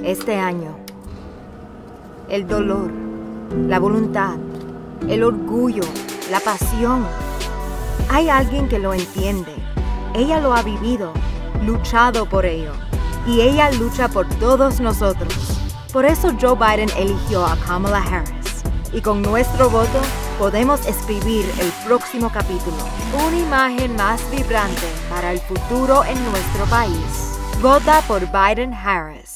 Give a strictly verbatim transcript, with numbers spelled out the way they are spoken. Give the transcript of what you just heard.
este año. El dolor, la voluntad, el orgullo, la pasión. Hay alguien que lo entiende. Ella lo ha vivido, luchado por ello. Y ella lucha por todos nosotros. Por eso Joe Biden eligió a Kamala Harris. Y con nuestro voto podemos escribir el próximo capítulo. Una imagen más vibrante para el futuro en nuestro país. Vota por Biden Harris.